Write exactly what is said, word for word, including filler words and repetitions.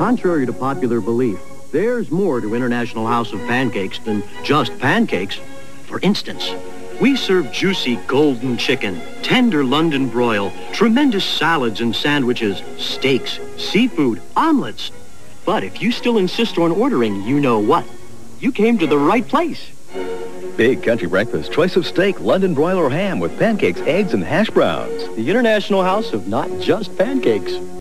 Contrary to popular belief, there's more to International House of Pancakes than just pancakes. For instance, we serve juicy golden chicken, tender London broil, tremendous salads and sandwiches, steaks, seafood, omelets. But if you still insist on ordering you know what, you came to the right place. Big country breakfast, choice of steak, London broil or ham with pancakes, eggs, and hash browns. The International House of not just pancakes.